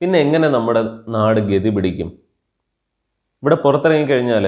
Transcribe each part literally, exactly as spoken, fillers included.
പിന്നെ എങ്ങനെ നമ്മുടെ നാട് ഗതി പിടിക്കും? ഇവിടെ പുറത്തിറങ്ങിക്കഴിഞ്ഞാൽ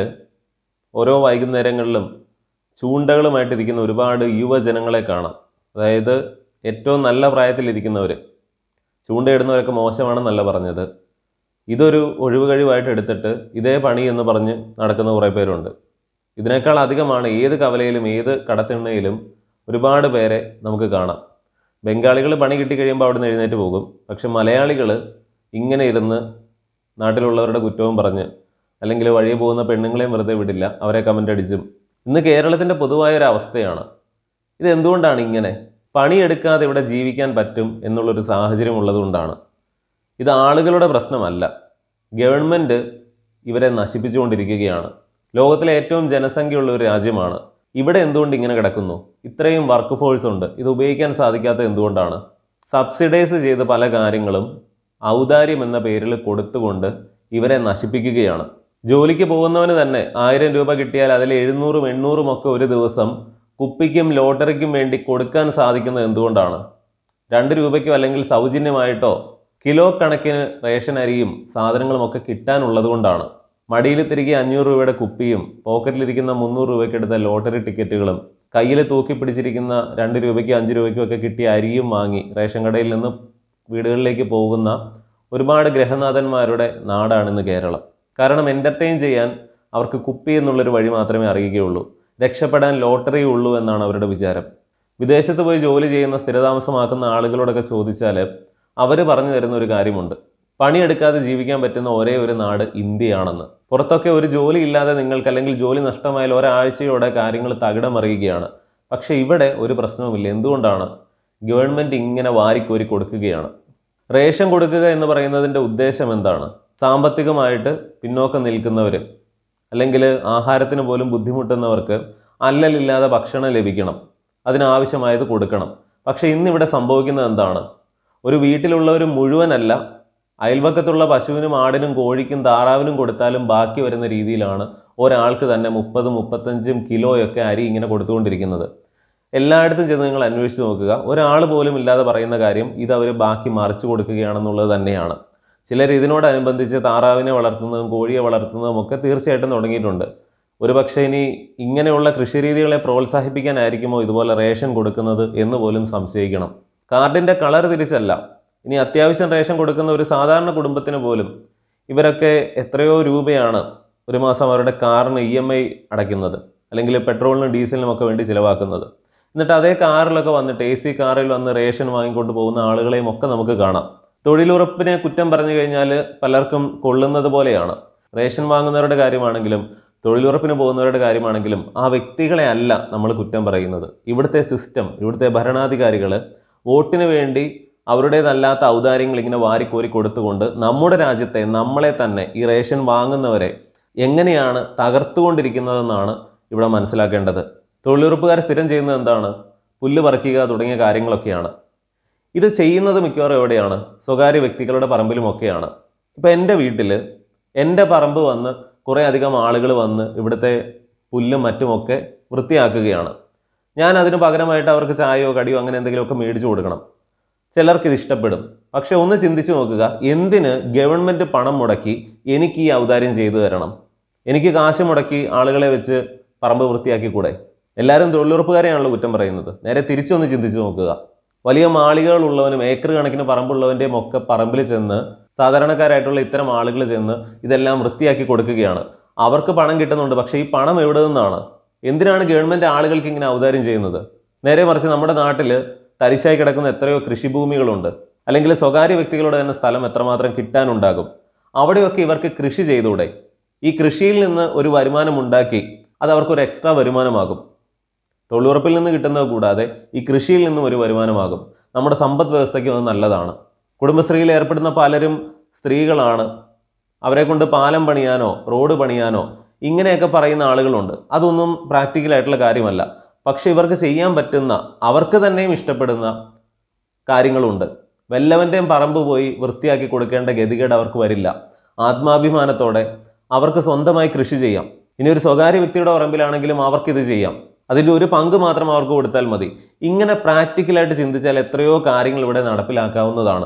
ഓരോ വൈകുന്നേരങ്ങളിലും ചൂണ്ടകളുമായിട്ടിരിക്കുന്ന ഒരുപാട് യുവജനങ്ങളെ കാണാം. അതായത് ഏറ്റവും നല്ല പ്രായത്തിലിരിക്കുന്നവർ. ചൂണ്ടയിടുന്നവരൊക്കെ മോശമാണെന്നല്ല പറഞ്ഞത്. ഇതൊരു ഒഴിവുകഴിവായിട്ട് എടുത്തിട്ട് ഇതേ പണി എന്ന് പറഞ്ഞ് നടക്കുന്ന കുറേ പേരുണ്ട്. ഇതിനേക്കാൾ അധികമാണ് ഏത് കവലയിലും ഏത് കടത്തിണ്ണയിലും ഒരുപാട് പേരെ നമുക്ക് കാണാം. ബംഗാളികൾ പണി കിട്ടിക്കഴിയുമ്പോൾ അവിടെ നിന്ന് എഴുന്നേറ്റ് പോകും. പക്ഷെ മലയാളികൾ ഇങ്ങനെ ഇരുന്ന് നാട്ടിലുള്ളവരുടെ കുറ്റവും പറഞ്ഞ് അല്ലെങ്കിൽ വഴിയെ പോകുന്ന പെണ്ണുങ്ങളെയും വെറുതെ വിടില്ല, അവരെ കമൻ്റ് അടിച്ചും. ഇന്ന് കേരളത്തിൻ്റെ പൊതുവായൊരു അവസ്ഥയാണ്. ഇതെന്തുകൊണ്ടാണ് ഇങ്ങനെ? പണിയെടുക്കാതെ ഇവിടെ ജീവിക്കാൻ പറ്റും എന്നുള്ളൊരു സാഹചര്യം ഉള്ളതുകൊണ്ടാണ്. ഇത് ആളുകളുടെ പ്രശ്നമല്ല, ഗവൺമെൻറ് ഇവരെ നശിപ്പിച്ചുകൊണ്ടിരിക്കുകയാണ്. ലോകത്തിലെ ഏറ്റവും ജനസംഖ്യയുള്ള ഒരു രാജ്യമാണ്. ഇവിടെ എന്തുകൊണ്ട് ഇങ്ങനെ കിടക്കുന്നു? ഇത്രയും വർക്ക് ഫോഴ്സ് ഉണ്ട്, ഇത് ഉപയോഗിക്കാൻ സാധിക്കാത്തത് എന്തുകൊണ്ടാണ്? സബ്സിഡൈസ് ചെയ്ത് പല കാര്യങ്ങളും ഔദാര്യം എന്ന പേരിൽ കൊടുത്തുകൊണ്ട് ഇവരെ നശിപ്പിക്കുകയാണ്. ജോലിക്ക് പോകുന്നവന് തന്നെ ആയിരം രൂപ കിട്ടിയാൽ അതിൽ എഴുന്നൂറും എണ്ണൂറും ഒക്കെ ഒരു ദിവസം കുപ്പിക്കും ലോട്ടറിക്കും വേണ്ടി കൊടുക്കാൻ സാധിക്കുന്നത് എന്തുകൊണ്ടാണ്? രണ്ട് രൂപയ്ക്കോ അല്ലെങ്കിൽ സൗജന്യമായിട്ടോ കിലോ കണക്കിന് റേഷൻ അരിയും സാധനങ്ങളുമൊക്കെ കിട്ടാനുള്ളത് കൊണ്ടാണ്. മടിയിൽ തിരികെ അഞ്ഞൂറ് രൂപയുടെ കുപ്പിയും പോക്കറ്റിലിരിക്കുന്ന മുന്നൂറ് രൂപയ്ക്ക് എടുത്ത ലോട്ടറി ടിക്കറ്റുകളും കയ്യിൽ തൂക്കി പിടിച്ചിരിക്കുന്ന രണ്ട് രൂപയ്ക്കും അഞ്ച് രൂപയ്ക്കും ഒക്കെ കിട്ടിയ അരിയും വാങ്ങി റേഷൻ കടയിൽ നിന്ന് വീടുകളിലേക്ക് പോകുന്ന ഒരുപാട് ഗ്രഹനാഥന്മാരുടെ നാടാണിന്ന് കേരളം. കാരണം എൻ്റർടൈൻ ചെയ്യാൻ അവർക്ക് കുപ്പി എന്നുള്ളൊരു വഴി മാത്രമേ അറിയുകയുള്ളൂ. രക്ഷപ്പെടാൻ ലോട്ടറി ഉള്ളൂ എന്നാണ് അവരുടെ വിചാരം. വിദേശത്ത് പോയി ജോലി ചെയ്യുന്ന സ്ഥിരതാമസമാക്കുന്ന ആളുകളോടൊക്കെ ചോദിച്ചാൽ അവർ പറഞ്ഞു തരുന്ന ഒരു കാര്യമുണ്ട്. പണിയെടുക്കാതെ ജീവിക്കാൻ പറ്റുന്ന ഒരേ ഒരു നാട് ഇന്ത്യയാണെന്ന്. പുറത്തൊക്കെ ഒരു ജോലി ഇല്ലാതെ നിങ്ങൾക്ക് അല്ലെങ്കിൽ ജോലി നഷ്ടമായാൽ ഒരാഴ്ചയോടെ കാര്യങ്ങൾ തകിടമറിയുകയാണ്. പക്ഷേ ഇവിടെ ഒരു പ്രശ്നവുമില്ല. എന്തുകൊണ്ടാണ്? ഗവൺമെൻറ് ഇങ്ങനെ വാരിക്കോരി കൊടുക്കുകയാണ്. റേഷൻ കൊടുക്കുക എന്ന് പറയുന്നതിൻ്റെ ഉദ്ദേശം എന്താണ്? സാമ്പത്തികമായിട്ട് പിന്നോക്കം നിൽക്കുന്നവർ അല്ലെങ്കിൽ ആഹാരത്തിന് പോലും ബുദ്ധിമുട്ടുന്നവർക്ക് അല്ലലില്ലാതെ ഭക്ഷണം ലഭിക്കണം, അതിനാവശ്യമായത് കൊടുക്കണം. പക്ഷേ ഇന്നിവിടെ സംഭവിക്കുന്നത് എന്താണ്? ഒരു വീട്ടിലുള്ളവർ മുഴുവനല്ല, അയൽവക്കത്തുള്ള പശുവിനും ആടിനും കോഴിക്കും താറാവിനും കൊടുത്താലും ബാക്കി വരുന്ന രീതിയിലാണ് ഒരാൾക്ക് തന്നെ മുപ്പതും മുപ്പത്തഞ്ചും കിലോയൊക്കെ അരി ഇങ്ങനെ കൊടുത്തുകൊണ്ടിരിക്കുന്നത്. എല്ലായിടത്തും ചെന്ന് നിങ്ങൾ അന്വേഷിച്ച് നോക്കുക, ഒരാൾ പോലും ഇല്ലാതെ പറയുന്ന കാര്യം ഇതവർ ബാക്കി മറിച്ചു കൊടുക്കുകയാണെന്നുള്ളത് തന്നെയാണ്. ചിലർ ഇതിനോടനുബന്ധിച്ച് താറാവിനെ വളർത്തുന്നതും കോഴിയെ വളർത്തുന്നതും ഒക്കെ തീർച്ചയായിട്ടും തുടങ്ങിയിട്ടുണ്ട്. ഒരു പക്ഷേ ഇനി ഇങ്ങനെയുള്ള കൃഷിരീതികളെ പ്രോത്സാഹിപ്പിക്കാനായിരിക്കുമോ ഇതുപോലെ റേഷൻ കൊടുക്കുന്നത് എന്ന് പോലും സംശയിക്കണം. കാർഡിൻ്റെ കളർ തിരിച്ചല്ല, ഇനി അത്യാവശ്യം റേഷൻ കൊടുക്കുന്ന ഒരു സാധാരണ കുടുംബത്തിന് പോലും ഇവരൊക്കെ എത്രയോ രൂപയാണ് ഒരു മാസം അവരുടെ കാറിന് ഇ എം ഐ അടയ്ക്കുന്നത്, അല്ലെങ്കിൽ പെട്രോളിനും ഡീസലിനും ഒക്കെ വേണ്ടി ചിലവാക്കുന്നത്. എന്നിട്ട് അതേ കാറിലൊക്കെ വന്നിട്ട് എ സി കാറിൽ വന്ന് റേഷൻ വാങ്ങിക്കൊണ്ട് പോകുന്ന ആളുകളെയും ഒക്കെ നമുക്ക് കാണാം. തൊഴിലുറപ്പിനെ കുറ്റം പറഞ്ഞു കഴിഞ്ഞാൽ പലർക്കും കൊള്ളുന്നത് പോലെയാണ്. റേഷൻ വാങ്ങുന്നവരുടെ കാര്യമാണെങ്കിലും തൊഴിലുറപ്പിന് പോകുന്നവരുടെ കാര്യമാണെങ്കിലും ആ വ്യക്തികളെ അല്ല നമ്മൾ കുറ്റം പറയുന്നത്. ഇവിടുത്തെ സിസ്റ്റം, ഇവിടുത്തെ ഭരണാധികാരികൾ വോട്ടിന് വേണ്ടി അവരുടേതല്ലാത്ത ഔദാര്യങ്ങൾ ഇങ്ങനെ വാരിക്കോരി കൊടുത്തുകൊണ്ട് നമ്മുടെ രാജ്യത്തെ, നമ്മളെ തന്നെ, ഈ റേഷൻ വാങ്ങുന്നവരെ എങ്ങനെയാണ് തകർത്തുകൊണ്ടിരിക്കുന്നതെന്നാണ് ഇവിടെ മനസ്സിലാക്കേണ്ടത്. തൊഴിലുറപ്പുകാർ സ്ഥിരം ചെയ്യുന്നത് എന്താണ്? പുല്ല് പറിക്കുക തുടങ്ങിയ കാര്യങ്ങളൊക്കെയാണ്. ഇത് ചെയ്യുന്നത് മിക്കവാറും എവിടെയാണ്? സ്വകാര്യ വ്യക്തികളുടെ പറമ്പിലുമൊക്കെയാണ്. ഇപ്പം എൻ്റെ വീട്ടിൽ എൻ്റെ പറമ്പ് വന്ന് കുറേ അധികം ആളുകൾ വന്ന് ഇവിടുത്തെ പുല്ലും മറ്റുമൊക്കെ വൃത്തിയാക്കുകയാണ്. ഞാൻ അതിന് പകരമായിട്ട് അവർക്ക് ചായയോ കടിയോ അങ്ങനെ എന്തെങ്കിലുമൊക്കെ മേടിച്ചു കൊടുക്കണം. ചിലർക്ക് ഇത് ഇഷ്ടപ്പെടും. പക്ഷെ ഒന്ന് ചിന്തിച്ചു നോക്കുക, എന്തിന് ഗവൺമെൻറ് പണം മുടക്കി എനിക്ക് ഈ ഔദാര്യം ചെയ്തു തരണം? എനിക്ക് കാശ് മുടക്കി ആളുകളെ വെച്ച് പറമ്പ് വൃത്തിയാക്കി കൂടെ? എല്ലാവരും തൊഴിലുറപ്പുകാരെയാണല്ലോ കുറ്റം പറയുന്നത്. നേരെ തിരിച്ചൊന്ന് ചിന്തിച്ചു നോക്കുക. വലിയ മാളികകളുള്ളവനും ഏക്കർ കണക്കിന് പറമ്പുള്ളവൻ്റെയും ഒക്കെ പറമ്പിൽ ചെന്ന് സാധാരണക്കാരായിട്ടുള്ള ഇത്തരം ആളുകൾ ചെന്ന് ഇതെല്ലാം വൃത്തിയാക്കി കൊടുക്കുകയാണ്. അവർക്ക് പണം കിട്ടുന്നുണ്ട്. പക്ഷേ ഈ പണം എവിടെ നിന്നാണ്? എന്തിനാണ് ഗവൺമെൻറ് ആളുകൾക്ക് ഇങ്ങനെ ഔദാര്യം ചെയ്യുന്നത്? നേരെ മറിച്ച് നമ്മുടെ നാട്ടിൽ തരിശായി കിടക്കുന്ന എത്രയോ കൃഷിഭൂമികളുണ്ട്, അല്ലെങ്കിൽ സ്വകാര്യ വ്യക്തികളുടെ തന്നെ സ്ഥലം എത്രമാത്രം കിട്ടാനുണ്ടാകും. അവിടെയൊക്കെ ഇവർക്ക് കൃഷി ചെയ്തൂടെ? ഈ കൃഷിയിൽ നിന്ന് ഒരു വരുമാനം ഉണ്ടാക്കി അത് അവർക്കൊരു എക്സ്ട്രാ വരുമാനമാകും. തൊഴിലുറപ്പിൽ നിന്ന് കിട്ടുന്നത് കൂടാതെ ഈ കൃഷിയിൽ നിന്നും ഒരു വരുമാനമാകും. നമ്മുടെ സമ്പദ് വ്യവസ്ഥയ്ക്ക് അത് നല്ലതാണ്. കുടുംബശ്രീയിൽ ഏർപ്പെടുന്ന പലരും സ്ത്രീകളാണ്. അവരെ കൊണ്ട് പാലം പണിയാനോ റോഡ് പണിയാനോ ഇങ്ങനെയൊക്കെ പറയുന്ന ആളുകളുണ്ട്. അതൊന്നും പ്രാക്ടിക്കലായിട്ടുള്ള കാര്യമല്ല. പക്ഷെ ഇവർക്ക് ചെയ്യാൻ പറ്റുന്ന, അവർക്ക് തന്നെയും ഇഷ്ടപ്പെടുന്ന കാര്യങ്ങളുണ്ട്. വല്ലവൻ്റെയും പറമ്പ് പോയി വൃത്തിയാക്കി കൊടുക്കേണ്ട ഗതികേട് അവർക്ക് വരില്ല. ആത്മാഭിമാനത്തോടെ അവർക്ക് സ്വന്തമായി കൃഷി ചെയ്യാം. ഇനി ഒരു സ്വകാര്യ വ്യക്തിയുടെ പറമ്പിലാണെങ്കിലും അവർക്കിത് ചെയ്യാം. അതിൻ്റെ ഒരു പങ്ക് മാത്രം അവർക്ക് കൊടുത്താൽ മതി. ഇങ്ങനെ പ്രാക്ടിക്കലായിട്ട് ചിന്തിച്ചാൽ എത്രയോ കാര്യങ്ങൾ ഇവിടെ നടപ്പിലാക്കാവുന്നതാണ്.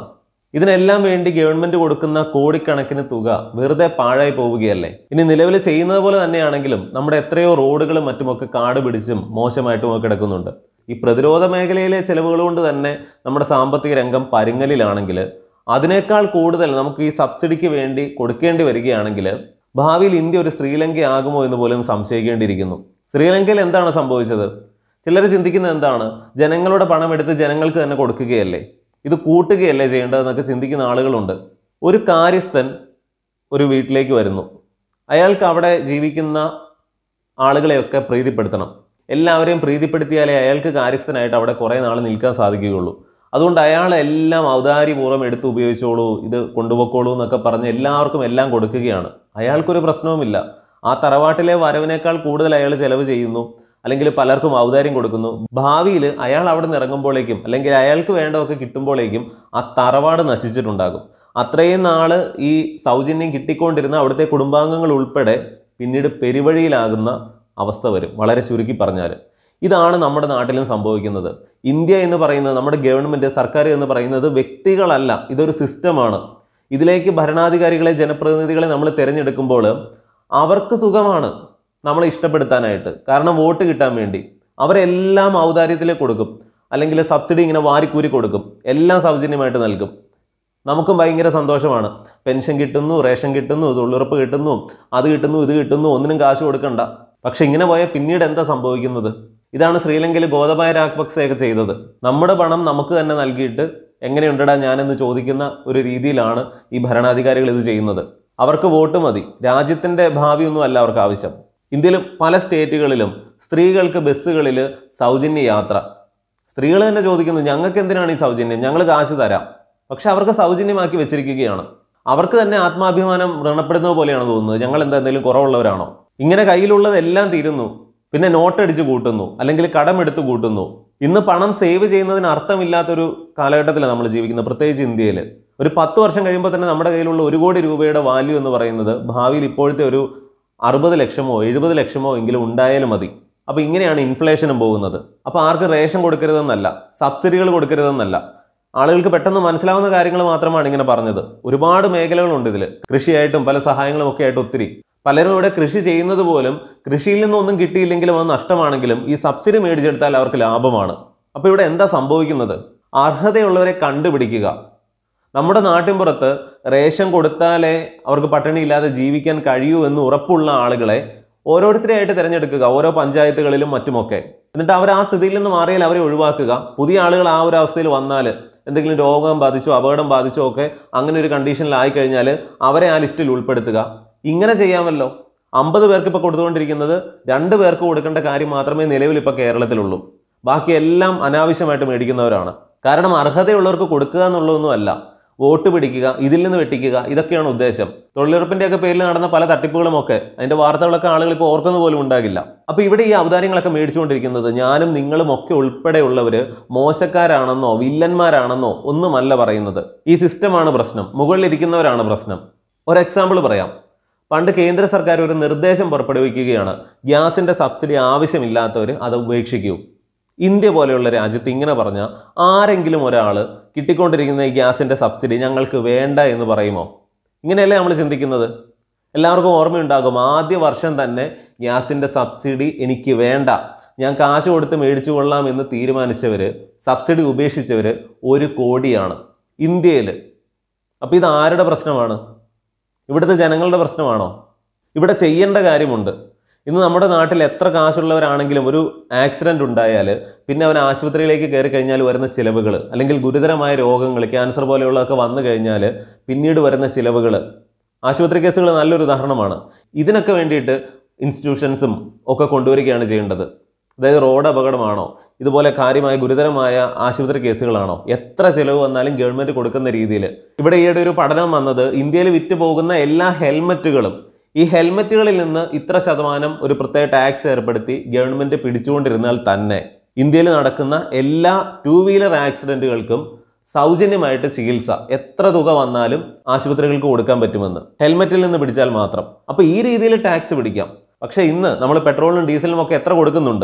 ഇതിനെല്ലാം വേണ്ടി ഗവൺമെന്റ് കൊടുക്കുന്ന കോടിക്കണക്കിന് തുക വെറുതെ പാഴായി പോവുകയല്ലേ? ഇനി നിലവിൽ ചെയ്യുന്നത് പോലെ തന്നെയാണെങ്കിലും നമ്മുടെ എത്രയോ റോഡുകളും മറ്റുമൊക്കെ കാട് പിടിച്ചും മോശമായിട്ടും കിടക്കുന്നുണ്ട്. ഈ പ്രതിരോധ മേഖലയിലെ ചെലവുകൾ കൊണ്ട് തന്നെ നമ്മുടെ സാമ്പത്തിക രംഗം പരുങ്ങലിലാണെങ്കിൽ അതിനേക്കാൾ കൂടുതൽ നമുക്ക് ഈ സബ്സിഡിക്ക് വേണ്ടി കൊടുക്കേണ്ടി വരികയാണെങ്കിൽ ഭാവിയിൽ ഇന്ത്യ ഒരു ശ്രീലങ്ക ആകുമോ എന്ന് പോലും സംശയിക്കേണ്ടിയിരിക്കുന്നു. ശ്രീലങ്കയിൽ എന്താണ് സംഭവിച്ചത്? ചിലർ ചിന്തിക്കുന്നത് എന്താണ്, ജനങ്ങളുടെ പണം എടുത്ത് ജനങ്ങൾക്ക് തന്നെ കൊടുക്കുകയല്ലേ, ഇത് കൂട്ടുകയല്ലേ ചെയ്യേണ്ടതെന്നൊക്കെ ചിന്തിക്കുന്ന ആളുകളുണ്ട്. ഒരു കാര്യസ്ഥൻ ഒരു വീട്ടിലേക്ക് വരുന്നു, അയാൾക്ക് അവിടെ ജീവിക്കുന്ന ആളുകളെയൊക്കെ പ്രീതിപ്പെടുത്തണം. എല്ലാവരെയും പ്രീതിപ്പെടുത്തിയാലേ അയാൾക്ക് കാര്യസ്ഥനായിട്ട് അവിടെ കുറേ നാൾ നിൽക്കാൻ സാധിക്കുകയുള്ളൂ. അതുകൊണ്ട് അയാളെല്ലാം ഔദാര്യപൂർവ്വം എടുത്ത് ഉപയോഗിച്ചോളൂ, ഇത് കൊണ്ടുപോയിക്കോളൂ എന്നൊക്കെ പറഞ്ഞ് എല്ലാവർക്കും എല്ലാം കൊടുക്കുകയാണ്. അയാൾക്കൊരു പ്രശ്നവുമില്ല. ആ തറവാട്ടിലെ വരവിനേക്കാൾ കൂടുതൽ അയാൾ ചെലവ് ചെയ്യുന്നു, അല്ലെങ്കിൽ പലർക്കും ഔദാര്യം കൊടുക്കുന്നു. ഭാവിയിൽ അയാൾ അവിടെ നിന്ന് ഇറങ്ങുമ്പോഴേക്കും അല്ലെങ്കിൽ അയാൾക്ക് വേണ്ടതൊക്കെ കിട്ടുമ്പോഴേക്കും ആ തറവാട് നശിച്ചിട്ടുണ്ടാകും. അത്രയും നാൾ ഈ സൗജന്യം കിട്ടിക്കൊണ്ടിരുന്ന അവിടുത്തെ കുടുംബാംഗങ്ങൾ ഉൾപ്പെടെ പിന്നീട് പെരുവഴിയിലാകുന്ന അവസ്ഥ വരും. വളരെ ചുരുക്കി പറഞ്ഞാൽ ഇതാണ് നമ്മുടെ നാട്ടിലും സംഭവിക്കുന്നത്. ഇന്ത്യ എന്ന് പറയുന്നത്, നമ്മുടെ ഗവൺമെൻറ് സർക്കാർ എന്ന് പറയുന്നത് വ്യക്തികളല്ല, ഇതൊരു സിസ്റ്റമാണ്. ഇതിലേക്ക് ഭരണാധികാരികളെ ജനപ്രതിനിധികളെ നമ്മൾ തിരഞ്ഞെടുക്കുമ്പോൾ അവർക്ക് സുഖമാണ് നമ്മളെ ഇഷ്ടപ്പെടുത്താനായിട്ട്. കാരണം വോട്ട് കിട്ടാൻ വേണ്ടി അവരെല്ലാം ഔദാര്യത്തിലേക്ക് കൊടുക്കും, അല്ലെങ്കിൽ സബ്സിഡി ഇങ്ങനെ വാരിക്കൂരി കൊടുക്കും, എല്ലാം സൗജന്യമായിട്ട് നൽകും. നമുക്കും ഭയങ്കര സന്തോഷമാണ്. പെൻഷൻ കിട്ടുന്നു, റേഷൻ കിട്ടുന്നു, തൊഴിലുറപ്പ് കിട്ടുന്നു, അത് കിട്ടുന്നു, ഇത് കിട്ടുന്നു, ഒന്നിനും കാശ് കൊടുക്കണ്ട. പക്ഷെ ഇങ്ങനെ പോയാൽ പിന്നീട് എന്താ സംഭവിക്കുന്നത്? ഇതാണ് ശ്രീലങ്കയിൽ ഗോതബായ രാജപക്സെയൊക്കെ ചെയ്തത്. നമ്മുടെ പണം നമുക്ക് തന്നെ നൽകിയിട്ട് എങ്ങനെയുണ്ടടാ ഞാനെന്ന് ചോദിക്കുന്ന ഒരു രീതിയിലാണ് ഈ ഭരണാധികാരികൾ ഇത് ചെയ്യുന്നത്. അവർക്ക് വോട്ട് മതി, രാജ്യത്തിൻ്റെ ഭാവിയൊന്നും അല്ല അവർക്ക് ആവശ്യം. ഇന്ത്യയിൽ പല സ്റ്റേറ്റുകളിലും സ്ത്രീകൾക്ക് ബസ്സുകളിൽ സൗജന്യ യാത്ര. സ്ത്രീകൾ തന്നെ ചോദിക്കുന്നു, ഞങ്ങൾക്ക് എന്തിനാണ് ഈ സൗജന്യം, ഞങ്ങൾ കാശ് തരാം. പക്ഷെ അവർക്ക് സൗജന്യമാക്കി വെച്ചിരിക്കുകയാണ്. അവർക്ക് തന്നെ ആത്മാഭിമാനം വ്രണപ്പെടുന്നത് പോലെയാണ് തോന്നുന്നത്. ഞങ്ങൾ എന്താ എന്തെങ്കിലും കുറവുള്ളവരാണോ? ഇങ്ങനെ കയ്യിലുള്ളതെല്ലാം തീരുന്നു, പിന്നെ നോട്ടടിച്ച് കൂട്ടുന്നു, അല്ലെങ്കിൽ കടമെടുത്ത് കൂട്ടുന്നു. ഇന്ന് പണം സേവ് ചെയ്യുന്നതിന് അർത്ഥമില്ലാത്തൊരു കാലഘട്ടത്തിലാണ് നമ്മൾ ജീവിക്കുന്നത്, പ്രത്യേകിച്ച് ഇന്ത്യയിൽ. ഒരു പത്ത് വർഷം കഴിയുമ്പോൾ തന്നെ നമ്മുടെ കയ്യിലുള്ള ഒരു കോടി രൂപയുടെ വാല്യൂ എന്ന് പറയുന്നത് ഭാവിയിൽ ഇപ്പോഴത്തെ ഒരു അറുപത് ലക്ഷമോ എഴുപത് ലക്ഷമോ എങ്കിലും ഉണ്ടായാലും മതി. അപ്പോൾ ഇങ്ങനെയാണ് ഇൻഫ്ലേഷനും പോകുന്നത്. അപ്പോൾ ആർക്കും റേഷൻ കൊടുക്കരുതെന്നല്ല, സബ്സിഡികൾ കൊടുക്കരുതെന്നല്ല, ആളുകൾക്ക് പെട്ടെന്ന് മനസ്സിലാവുന്ന കാര്യങ്ങൾ മാത്രമാണ് ഇങ്ങനെ പറഞ്ഞത്. ഒരുപാട് മേഖലകളുണ്ട് ഇതിൽ, കൃഷിയായിട്ടും പല സഹായങ്ങളും ഒക്കെ ആയിട്ട് ഒത്തിരി. പലരും ഇവിടെ കൃഷി ചെയ്യുന്നത് പോലും കൃഷിയിൽ നിന്നൊന്നും കിട്ടിയില്ലെങ്കിലും അത് നഷ്ടമാണെങ്കിലും ഈ സബ്സിഡി മേടിച്ചെടുത്താൽ അവർക്ക് ലാഭമാണ്. അപ്പോൾ ഇവിടെ എന്താ സംഭവിക്കുന്നത്? അർഹതയുള്ളവരെ കണ്ടുപിടിക്കുക. നമ്മുടെ നാട്ടിൻപുറത്ത് റേഷൻ കൊടുത്താലേ അവർക്ക് പട്ടിണിയില്ലാതെ ജീവിക്കാൻ കഴിയൂ എന്ന് ഉറപ്പുള്ള ആളുകളെ ഓരോരുത്തരെയായിട്ട് തിരഞ്ഞെടുക്കുക, ഓരോ പഞ്ചായത്തുകളിലും മറ്റുമൊക്കെ. എന്നിട്ട് അവർ ആ സ്ഥിതിയിൽ നിന്ന് മാറിയാൽ അവരെ ഒഴിവാക്കുക. പുതിയ ആളുകൾ ആ ഒരു അവസ്ഥയിൽ വന്നാൽ, എന്തെങ്കിലും രോഗം ബാധിച്ചോ അപകടം ബാധിച്ചോ ഒക്കെ അങ്ങനെ ഒരു കണ്ടീഷനിലായി കഴിഞ്ഞാൽ അവരെ ആ ലിസ്റ്റിൽ ഉൾപ്പെടുത്തുക. ഇങ്ങനെ ചെയ്യാമല്ലോ. അമ്പത് പേർക്ക് ഇപ്പോൾ കൊടുത്തുകൊണ്ടിരിക്കുന്നത് രണ്ട് പേർക്ക് കൊടുക്കേണ്ട കാര്യം മാത്രമേ നിലവിൽ ഇപ്പോൾ കേരളത്തിലുള്ളൂ. ബാക്കി എല്ലാം അനാവശ്യമായിട്ട് മേടിക്കുന്നവരാണ്. കാരണം അർഹതയുള്ളവർക്ക് കൊടുക്കുക എന്നുള്ളതൊന്നും അല്ല, വോട്ട് പിടിക്കുക, ഇതിൽ നിന്ന് വെട്ടിക്കുക, ഇതൊക്കെയാണ് ഉദ്ദേശം. തൊഴിലുറപ്പിൻ്റെയൊക്കെ പേരിൽ നടന്ന പല തട്ടിപ്പുകളുമൊക്കെ അതിൻ്റെ വാർത്തകളൊക്കെ ആളുകൾ ഇപ്പോൾ ഓർക്കുന്ന പോലും ഉണ്ടാകില്ല. അപ്പോൾ ഇവിടെ ഈ ഔദാര്യങ്ങളൊക്കെ മേടിച്ചുകൊണ്ടിരിക്കുന്നത് ഞാനും നിങ്ങളും ഒക്കെ ഉൾപ്പെടെയുള്ളവർ മോശക്കാരാണെന്നോ വില്ലന്മാരാണെന്നോ ഒന്നുമല്ല പറയുന്നത്. ഈ സിസ്റ്റമാണ് പ്രശ്നം, മുകളിലിരിക്കുന്നവരാണ് പ്രശ്നം. ഒരു എക്സാമ്പിൾ പറയാം. പണ്ട് കേന്ദ്ര സർക്കാർ ഒരു നിർദ്ദേശം പുറപ്പെടുവിക്കുകയാണ്, ഗ്യാസിൻ്റെ സബ്സിഡി ആവശ്യമില്ലാത്തവർ അത് ഉപേക്ഷിക്കൂ. ഇന്ത്യ പോലെയുള്ള രാജ്യത്ത് ഇങ്ങനെ പറഞ്ഞാൽ ആരെങ്കിലും ഒരാൾ കിട്ടിക്കൊണ്ടിരിക്കുന്ന ഈ ഗ്യാസിൻ്റെ സബ്സിഡി ഞങ്ങൾക്ക് വേണ്ട എന്ന് പറയുമോ? ഇങ്ങനെയല്ലേ നമ്മൾ ചിന്തിക്കുന്നത്? എല്ലാവർക്കും ഓർമ്മയുണ്ടാകും, ആദ്യ വർഷം തന്നെ ഗ്യാസിൻ്റെ സബ്സിഡി എനിക്ക് വേണ്ട, ഞാൻ കാശ് കൊടുത്ത് മേടിച്ചു കൊള്ളാം എന്ന് തീരുമാനിച്ചവർ, സബ്സിഡി ഉപേക്ഷിച്ചവർ ഒരു കോടിയാണ് ഇന്ത്യയിൽ. അപ്പോൾ ഇത് ആരുടെ പ്രശ്നമാണ്? ഇവിടുത്തെ ജനങ്ങളുടെ പ്രശ്നമാണോ? ഇവിടെ ചെയ്യേണ്ട കാര്യമുണ്ട്. ഇന്ന് നമ്മുടെ നാട്ടിൽ എത്ര കാശുള്ളവരാണെങ്കിലും ഒരു ആക്സിഡൻ്റ് ഉണ്ടായാൽ പിന്നെ അവൻ ആശുപത്രിയിലേക്ക് കയറി കഴിഞ്ഞാൽ വരുന്ന ചിലവുകൾ, അല്ലെങ്കിൽ ഗുരുതരമായ രോഗങ്ങൾ, ക്യാൻസർ പോലെയുള്ളതൊക്കെ വന്നു കഴിഞ്ഞാൽ പിന്നീട് വരുന്ന ചിലവുകൾ, ആശുപത്രി കേസുകൾ നല്ലൊരു ഉദാഹരണമാണ്. ഇതിനൊക്കെ വേണ്ടിയിട്ട് ഇൻസ്റ്റിറ്റ്യൂഷൻസും ഒക്കെ കൊണ്ടുവരികയാണ് ചെയ്യേണ്ടത്. അതായത് റോഡ് അപകടമാണോ, ഇതുപോലെ കാര്യമായ ഗുരുതരമായ ആശുപത്രി കേസുകളാണോ, എത്ര ചിലവ് വന്നാലും ഗവൺമെൻറ് കൊടുക്കുന്ന രീതിയിൽ. ഇവിടെ ഈയിടെ ഒരു പഠനം വന്നത്, ഇന്ത്യയിൽ വിറ്റ് പോകുന്ന എല്ലാ ഹെൽമറ്റുകളും, ഈ ഹെൽമറ്റുകളിൽ നിന്ന് ഇത്ര ശതമാനം ഒരു പ്രത്യേക ടാക്സ് ഏർപ്പെടുത്തി ഗവൺമെൻറ് പിടിച്ചുകൊണ്ടിരുന്നാൽ തന്നെ ഇന്ത്യയിൽ നടക്കുന്ന എല്ലാ ടൂ വീലർ ആക്സിഡൻറ്റുകൾക്കും സൗജന്യമായിട്ട് ചികിത്സ എത്ര തുക വന്നാലും ആശുപത്രികൾക്ക് കൊടുക്കാൻ പറ്റുമെന്ന്, ഹെൽമറ്റിൽ നിന്ന് പിടിച്ചാൽ മാത്രം. അപ്പോൾ ഈ രീതിയിൽ ടാക്സ് പിടിക്കാം. പക്ഷേ ഇന്ന് നമ്മൾ പെട്രോളിനും ഡീസലിനും ഒക്കെ എത്ര കൊടുക്കുന്നുണ്ട്?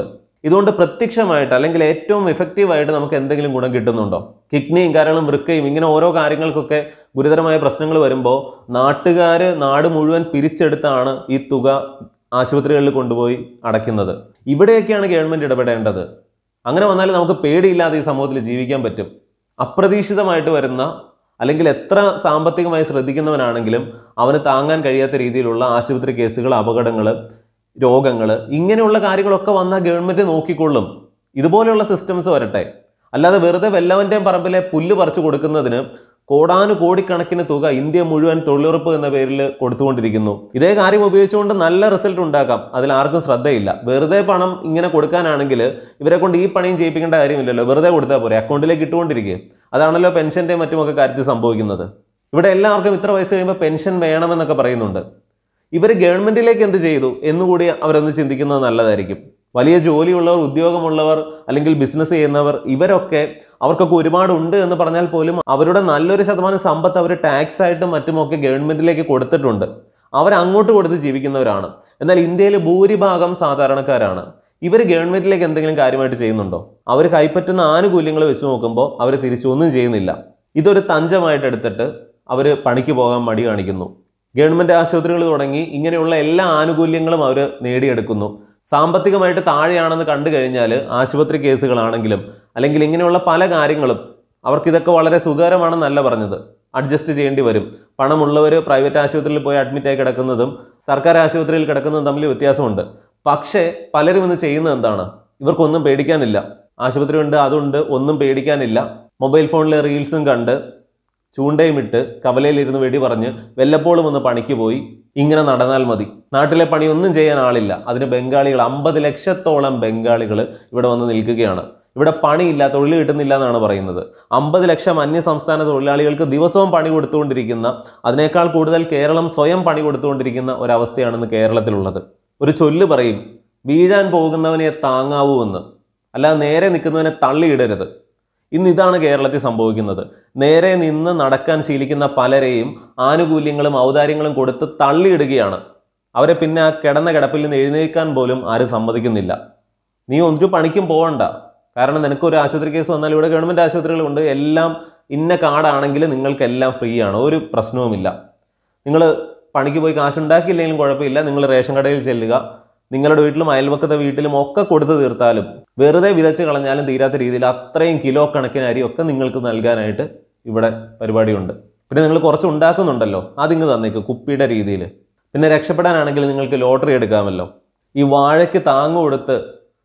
ഇതുകൊണ്ട് പ്രത്യക്ഷമായിട്ട് അല്ലെങ്കിൽ ഏറ്റവും എഫക്റ്റീവായിട്ട് നമുക്ക് എന്തെങ്കിലും ഗുണം കിട്ടുന്നുണ്ടോ? കിഡ്നിയും കരളും വൃക്കയും ഇങ്ങനെ ഓരോ കാര്യങ്ങൾക്കൊക്കെ ഗുരുതരമായ പ്രശ്നങ്ങൾ വരുമ്പോൾ നാട്ടുകാർ നാട് മുഴുവൻ പിരിച്ചെടുത്താണ് ഈ തുക ആശുപത്രികളിൽ കൊണ്ടുപോയി അടയ്ക്കുന്നത്. ഇവിടെയൊക്കെയാണ് ഗവൺമെൻറ് ഇടപെടേണ്ടത്. അങ്ങനെ വന്നാൽ നമുക്ക് പേടിയില്ലാതെ ഈ സമൂഹത്തിൽ ജീവിക്കാൻ പറ്റും. അപ്രതീക്ഷിതമായിട്ട് വരുന്ന അല്ലെങ്കിൽ എത്ര സാമ്പത്തികമായി ശ്രദ്ധിക്കുന്നവനാണെങ്കിലും അവന് താങ്ങാൻ കഴിയാത്ത രീതിയിലുള്ള ആശുപത്രി കേസുകൾ, അപകടങ്ങൾ, രോഗങ്ങൾ, ഇങ്ങനെയുള്ള കാര്യങ്ങളൊക്കെ വന്നാൽ ഗവൺമെൻറ് നോക്കിക്കൊള്ളും. ഇതുപോലെയുള്ള സിസ്റ്റംസ് വരട്ടെ. അല്ലാതെ വെറുതെ വല്ലവൻ്റെയും പറമ്പിലെ പുല്ല് പറിച്ചു കൊടുക്കുന്നതിന് കോടാനു കോടിക്കണക്കിന് തുക ഇന്ത്യ മുഴുവൻ തൊഴിലുറപ്പ് എന്ന പേരിൽ കൊടുത്തുകൊണ്ടിരിക്കുന്നു. ഇതേ കാര്യം ഉപയോഗിച്ചുകൊണ്ട് നല്ല റിസൾട്ട് ഉണ്ടാക്കാം, അതിൽ ആർക്കും ശ്രദ്ധയില്ല. വെറുതെ പണം ഇങ്ങനെ കൊടുക്കാനാണെങ്കിൽ ഇവരെ കൊണ്ട് ഈ പണിയും ചെയ്യിപ്പിക്കേണ്ട കാര്യമില്ലല്ലോ, വെറുതെ കൊടുത്താൽ പോരെ, അക്കൗണ്ടിലേക്ക് ഇട്ടുകൊണ്ടിരിക്കുക. അതാണല്ലോ പെൻഷൻ്റെ മറ്റുമൊക്കെ കാര്യത്തിൽ സംഭവിക്കുന്നത്. ഇവിടെ എല്ലാവർക്കും ഇത്ര വയസ്സ് കഴിയുമ്പോൾ പെൻഷൻ വേണമെന്നൊക്കെ പറയുന്നുണ്ട്. ഇവർ ഗവൺമെൻറ്റിലേക്ക് എന്ത് ചെയ്തു എന്നുകൂടി അവരൊന്ന് ചിന്തിക്കുന്നത് നല്ലതായിരിക്കും. വലിയ ജോലിയുള്ളവർ, ഉദ്യോഗമുള്ളവർ, അല്ലെങ്കിൽ ബിസിനസ് ചെയ്യുന്നവർ, ഇവരൊക്കെ അവർക്കൊക്കെ ഒരുപാടുണ്ട് എന്ന് പറഞ്ഞാൽ പോലും അവരുടെ നല്ലൊരു ശതമാനം സമ്പത്ത് അവർ ടാക്സ് ആയിട്ടും മറ്റുമൊക്കെ ഗവൺമെൻറ്റിലേക്ക് കൊടുത്തിട്ടുണ്ട്. അവരങ്ങോട്ട് കൊടുത്ത് ജീവിക്കുന്നവരാണ്. എന്നാൽ ഇന്ത്യയിൽ ഭൂരിഭാഗം സാധാരണക്കാരാണ്. ഇവർ ഗവൺമെൻറ്റിലേക്ക് എന്തെങ്കിലും കാര്യമായിട്ട് ചെയ്യുന്നുണ്ടോ? അവർ കൈപ്പറ്റുന്ന ആനുകൂല്യങ്ങൾ വെച്ച് നോക്കുമ്പോൾ അവർ തിരിച്ചൊന്നും ചെയ്യുന്നില്ല. ഇതൊരു തഞ്ചമായിട്ട് എടുത്തിട്ട് അവർ പണിക്ക് പോകാൻ മടി കാണിക്കുന്നു. ഗവൺമെൻറ് ആശുപത്രികൾ തുടങ്ങി ഇങ്ങനെയുള്ള എല്ലാ ആനുകൂല്യങ്ങളും അവർ നേടിയെടുക്കുന്നു. സാമ്പത്തികമായിട്ട് താഴെയാണെന്ന് കണ്ടു കഴിഞ്ഞാൽ ആശുപത്രി കേസുകളാണെങ്കിലും അല്ലെങ്കിൽ ഇങ്ങനെയുള്ള പല കാര്യങ്ങളും അവർക്കിതൊക്കെ വളരെ സുഖകരമാണെന്നല്ല പറഞ്ഞത്, അഡ്ജസ്റ്റ് ചെയ്യേണ്ടി വരും. പണമുള്ളവർ പ്രൈവറ്റ് ആശുപത്രിയിൽ പോയി അഡ്മിറ്റായി കിടക്കുന്നതും സർക്കാർ ആശുപത്രിയിൽ കിടക്കുന്നതും തമ്മിൽ വ്യത്യാസമുണ്ട്. പക്ഷേ പലരും ഇന്ന് ചെയ്യുന്നത് എന്താണ്? ഇവർക്കൊന്നും പേടിക്കാനില്ല. ആശുപത്രി ഉണ്ട്, അതുണ്ട്, ഒന്നും പേടിക്കാനില്ല. മൊബൈൽ ഫോണിലെ റീൽസും കണ്ട് ചൂണ്ടയും ഇട്ട് കവലയിലിരുന്ന് വെടി പറഞ്ഞ് വല്ലപ്പോഴും ഒന്ന് പണിക്ക് പോയി ഇങ്ങനെ നടന്നാൽ മതി. നാട്ടിലെ പണിയൊന്നും ചെയ്യാൻ ആളില്ല. അതിന് ബംഗാളികൾ, അമ്പത് ലക്ഷത്തോളം ബംഗാളികൾ ഇവിടെ വന്ന് നിൽക്കുകയാണ്. ഇവിടെ പണിയില്ല, തൊഴിൽ കിട്ടുന്നില്ല എന്നാണ് പറയുന്നത്. അമ്പത് ലക്ഷം അന്യ സംസ്ഥാന തൊഴിലാളികൾക്ക് ദിവസവും പണി കൊടുത്തുകൊണ്ടിരിക്കുന്ന, അതിനേക്കാൾ കൂടുതൽ കേരളം സ്വയം പണി കൊടുത്തുകൊണ്ടിരിക്കുന്ന ഒരവസ്ഥയാണ് ഇന്ന് കേരളത്തിലുള്ളത്. ഒരു ചൊല്ല് പറയും, വീഴാൻ പോകുന്നവനെ താങ്ങാവൂ എന്ന്, അല്ലാതെ നേരെ നിൽക്കുന്നവനെ തള്ളിയിടരുത്. ഇന്ന് ഇതാണ് കേരളത്തിൽ സംഭവിക്കുന്നത്. നേരെ നിന്ന് നടക്കാൻ ശീലിക്കുന്ന പലരെയും ആനുകൂല്യങ്ങളും ഔദാര്യങ്ങളും കൊടുത്ത് തള്ളിയിടുകയാണ്. അവരെ പിന്നെ ആ കിടന്ന കിടപ്പിൽ നിന്ന് എഴുന്നേൽക്കാൻ പോലും ആരും സമ്മതിക്കുന്നില്ല. നീ ഒരു പണിക്കും പോകണ്ട, കാരണം നിനക്കൊരു ആശുപത്രി കേസ് വന്നാൽ ഇവിടെ ഗവൺമെൻറ് ആശുപത്രികളുണ്ട്, എല്ലാം ഇന്ന കാർഡാണെങ്കിൽ നിങ്ങൾക്കെല്ലാം ഫ്രീ ആണ്, ഒരു പ്രശ്നവുമില്ല. നിങ്ങൾ പണിക്ക് പോയി കാശുണ്ടാക്കിയില്ലെങ്കിലും കുഴപ്പമില്ല, നിങ്ങൾ റേഷൻ കടയിൽ ചെല്ലുക, നിങ്ങളുടെ വീട്ടിലും അയൽവക്കത്തെ വീട്ടിലും ഒക്കെ കൊടുത്തു തീർത്താലും വെറുതെ വിതച്ച് കളഞ്ഞാലും തീരാത്ത രീതിയിൽ അത്രയും കിലോ കണക്കിന് അരിയൊക്കെ നിങ്ങൾക്ക് നൽകാനായിട്ട് ഇവിടെ പരിപാടിയുണ്ട്. പിന്നെ നിങ്ങൾ കുറച്ച് ഉണ്ടാക്കുന്നുണ്ടല്ലോ, അതിങ്ങ് തന്നേക്ക് കുപ്പിയുടെ രീതിയിൽ. പിന്നെ രക്ഷപ്പെടാനാണെങ്കിൽ നിങ്ങൾക്ക് ലോട്ടറി എടുക്കാമല്ലോ. ഈ വാഴയ്ക്ക് താങ്ങ് കൊടുത്ത്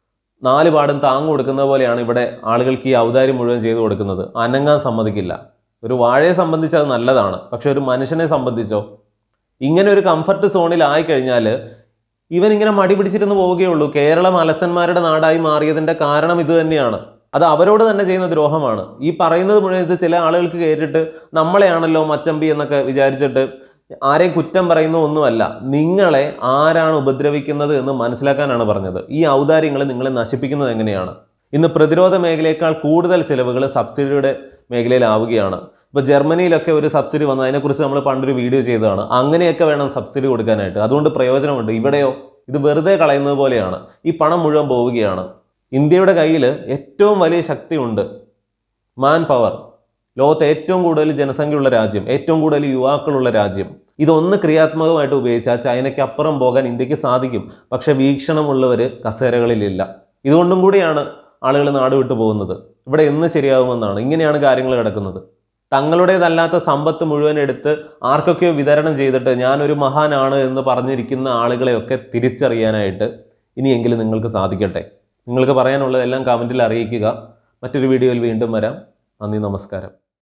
നാല് പാടും താങ്ങ് കൊടുക്കുന്ന പോലെയാണ് ഇവിടെ ആളുകൾക്ക് ഈ ഔദാര്യം മുഴുവൻ ചെയ്തു കൊടുക്കുന്നത്. അനങ്ങാൻ സമ്മതിക്കില്ല. ഒരു വാഴയെ സംബന്ധിച്ച് അത് നല്ലതാണ്, പക്ഷെ ഒരു മനുഷ്യനെ സംബന്ധിച്ചോ? ഇങ്ങനെ ഒരു കംഫർട്ട് സോണിലായി കഴിഞ്ഞാൽ ഇവൻ ഇങ്ങനെ മടി പിടിച്ചിരുന്ന് പോവുകയുള്ളൂ. കേരളം അലസന്മാരുടെ നാടായി മാറിയതിൻ്റെ കാരണം ഇത് തന്നെയാണ്. അത് അവരോട് തന്നെ ചെയ്യുന്ന ദ്രോഹമാണ്. ഈ പറയുന്നത് മുഴുവൻ ഇത് ചില ആളുകൾക്ക് കേട്ടിട്ട് നമ്മളെയാണല്ലോ മച്ചമ്പി എന്നൊക്കെ വിചാരിച്ചിട്ട് ആരെയും കുറ്റം പറയുന്ന ഒന്നുമല്ല. നിങ്ങളെ ആരാണ് ഉപദ്രവിക്കുന്നത് എന്ന് മനസ്സിലാക്കാനാണ് പറഞ്ഞത്. ഈ ഔദാര്യങ്ങൾ നിങ്ങളെ നശിപ്പിക്കുന്നത് എങ്ങനെയാണ്? ഇന്ന് പ്രതിരോധ മേഖലയേക്കാൾ കൂടുതൽ ചിലവുകൾ സബ്സിഡിയുടെ മേഖലയിലാവുകയാണ്. ഇപ്പോൾ ജർമ്മനിയിലൊക്കെ ഒരു സബ്സിഡി വന്നു, അതിനെക്കുറിച്ച് നമ്മൾ പണ്ടൊരു വീഡിയോ ചെയ്തതാണ്. അങ്ങനെയൊക്കെ വേണം സബ്സിഡി കൊടുക്കാനായിട്ട്. അതുകൊണ്ട് പ്രയോജനമുണ്ട്. ഇവിടെയോ ഇത് വെറുതെ കളയുന്നത് പോലെയാണ്. ഈ പണം മുഴുവൻ പോവുകയാണ്. ഇന്ത്യയുടെ കയ്യിൽ ഏറ്റവും വലിയ ശക്തിയുണ്ട്, മാൻ പവർ. ലോകത്തെ ഏറ്റവും കൂടുതൽ ജനസംഖ്യയുള്ള രാജ്യം, ഏറ്റവും കൂടുതൽ യുവാക്കളുള്ള രാജ്യം. ഇതൊന്ന് ക്രിയാത്മകമായിട്ട് ഉപയോഗിച്ചാൽ ചൈനയ്ക്ക് അപ്പുറം പോകാൻ ഇന്ത്യക്ക് സാധിക്കും. പക്ഷേ വീക്ഷണമുള്ളവർ കസേരകളിലില്ല. ഇതുകൊണ്ടും കൂടിയാണ് ആളുകൾ നാട് വിട്ടു പോകുന്നത്. ഇവിടെ എന്ന് ശരിയാകുമെന്നാണ്. ഇങ്ങനെയാണ് കാര്യങ്ങൾ കിടക്കുന്നത്. തങ്ങളുടേതല്ലാത്ത സമ്പത്ത് മുഴുവൻ എടുത്ത് ആർക്കൊക്കെയോ വിതരണം ചെയ്തിട്ട് ഞാനൊരു മഹാനാണ് എന്ന് പറഞ്ഞിരിക്കുന്ന ആളുകളെയൊക്കെ തിരിച്ചറിയാനായിട്ട് ഇനിയെങ്കിലും നിങ്ങൾക്ക് സാധിക്കട്ടെ. നിങ്ങൾക്ക് പറയാനുള്ളതെല്ലാം കമൻറ്റിൽ അറിയിക്കുക. മറ്റൊരു വീഡിയോയിൽ വീണ്ടും വരാം. നന്ദി, നമസ്കാരം.